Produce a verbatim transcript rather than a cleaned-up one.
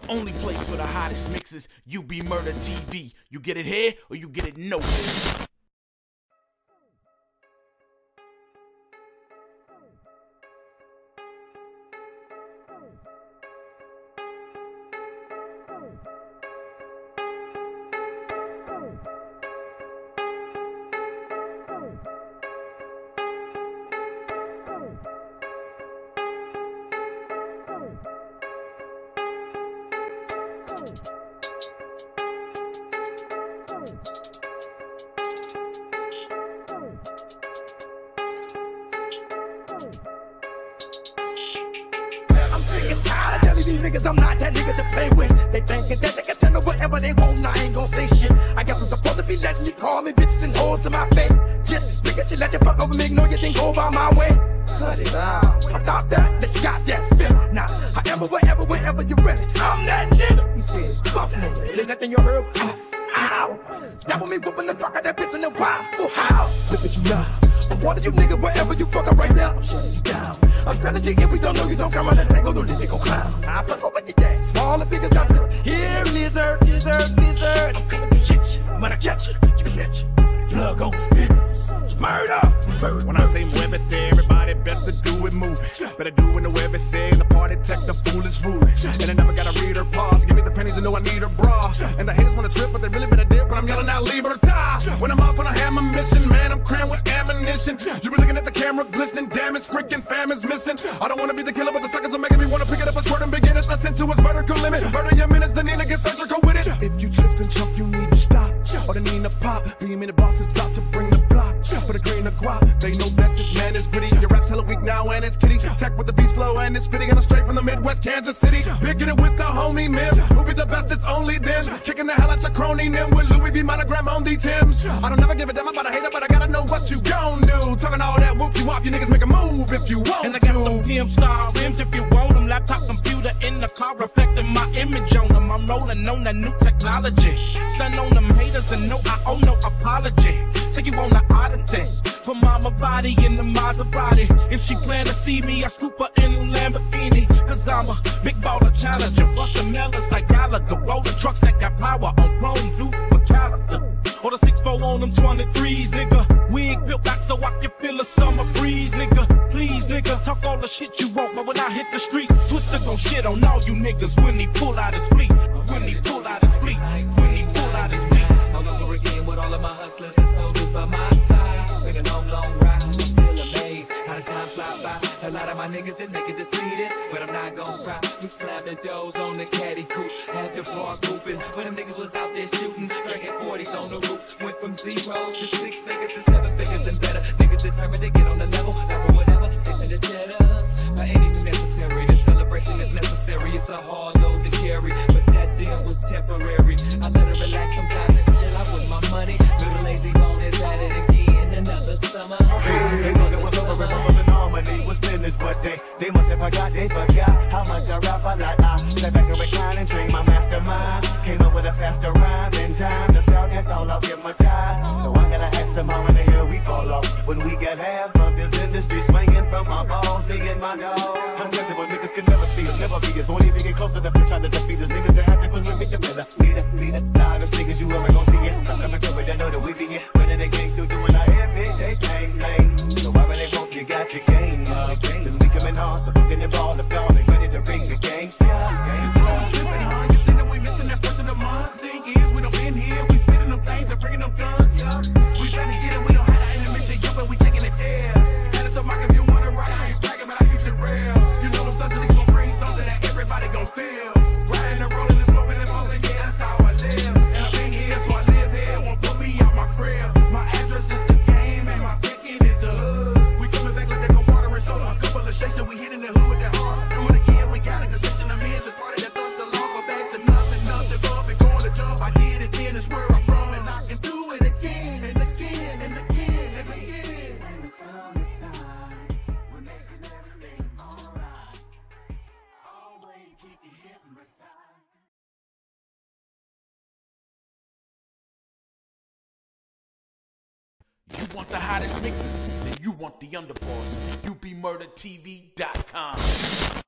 only place for the hottest mixes, UBMurda T V. You get it here or you get it nowhere. I'm sick and tired of telling these niggas I'm not that nigga to play with. They thinking that they can tell me whatever they want, I ain't gon' say shit. I guess I'm supposed to be letting you call me bitches and hoes to my face. Just look at you, let you fuck over me, ignore you, then go by my way. Cut it out. I thought that, let you got that feeling. Now, however, wherever, whenever you're ready, I'm that nigga. He said, fuck nigga, there's nothing you heard. Ow. That was me whooping the fuck out that bitch in the wild full house. Look at you now. I'm one of you niggas, wherever you fuck up right now, I'm shutting you down. I'm trying to dig if we don't know you don't come on and tangle, don't let it go clown. I fuck over your day, small and big as I'm here, lizard, lizard, lizard. I'm coming to get you, when I catch you, you catch you. Plug on spit, murder, murder. When I say move it there, everybody best to do it moving. Better do it the way it say, the party tech, the fool is ruling. And I never gotta read her pause, give me the pennies and know I need her bra. And the haters wanna trip, but they really better dip when I'm yelling out, leave her to die. When I'm off on a hammer mission, man, I'm crammed with ammunition. You be looking at the camera, glistening, damn, it's freaking fam is missing. I don't wanna be the killer, but the suckers are making me wanna pick it up and squirt and begin it. Listen to its vertical limit. Murder your minutes, the Nina get surgical with it. If you trip and chump, you need to stop. Or the Nina pop, beam in the boss is dropped to bring the block. For the grain of guap, they know that this man is gritty. Your rap's hella weak now and it's kitty. Tech with the beast flow and it's spitting and I'm straight from the Midwest, Kansas City. Picking it with the homie Mims. Who be the best, it's only them. Kicking the hell out your crony Nim with Louis V monogram on the Timbs. I don't never give a damn about a hater, but I gotta know what you gon' do. Talking all that whoop you off, you niggas make a move if you want and I got to. Them P M star rims if you want them. Laptop computer in the car reflecting my image on them. I'm rolling on that new technology. Stun on them haters and no, I owe no apology. Take you on the oddity. Put mama body in the Maserati. If she plan to see me, I scoop her in a Lamborghini. Cause I'm a big baller challenger. Bustin' melons like Gallagher. Rollin' trucks that got power on chrome deuce McAllister. Or the six four on them twenty-threes, nigga. Wig built back so I can feel a summer breeze, nigga. Please, nigga, talk all the shit you want, but when I hit the streets, Twista gon' shit on all you niggas when he pull out his fleet. When he pull out his fleet. When he pull out his fleet. All over again with all of my hustlers and soldiers by my side. Been a long, long ride, I'm still amazed how the time fly by. A lot of my niggas didn't make it to see this, but I'm not gon' cry. We slapped the doors on the caddy coupe, had the bar hooping. When them niggas was out there shooting, drinking forties on the roof. Went from zeros to six figures to seven figures and better. Niggas determined to get on the level, not for whatever, chasing the cheddar. By any means necessary, the celebration is necessary. It's a hard load to carry, but that deal was temporary. I let her relax sometimes and still I with my money. Little lazy bone is at it again, another summer. Hey, they thought it was over, it was an harmony, was finished, but they, they must have forgot, they forgot how much I rap a lot. I sat back and recline and drink my mastermind. Came up with a faster rhyme in time. The spell that's all I'll give my time. So I gotta ask somehow in the hell we fall off when we got half of this industry swinging from my balls, me and my dog. I'm telling what niggas can never see us, never be us. Won't even get close enough to try to defeat us. Niggas that have to put with the better. Lead it, lead it, loudest niggas you ever gon' see it. Coming so they know that we be here. Running the game, still doing our everyday things, man. So I really hope you got your game up. Cause we coming on, so looking at all the y'all and ready to ring the game. Yeah, game start. You think that we missing that first of the month? Thing is, we don't been here, we spitting them things and bringing them guns, yeah. We better get it, we don't have that intermission, yo, but we taking it there. And it's a mock if you wanna ride, I ain't bragging, but I keep it real. You know them thugs that gon' bring something that everybody gon' feel. Riding and rolling and smoking and smoking, yeah, that's how I live. And I've been here, so I live here, won't put me out my crib. My address is the game, and my second is the hood. We coming back like they go water and soda, a couple of shakes and we hitting the hood with that hard. Do it again, we got it, cause section of men's is part of that thug the long, go back to nothing, nothing, but up and going to jump. I did it then, it's where I'm from, and I can do it again, and again, and again, and again. In the summertime, we're making everything alright. Always keep you hypnotized. You want the hottest mixes? Then you want the underboss. U B Murda T V dot com.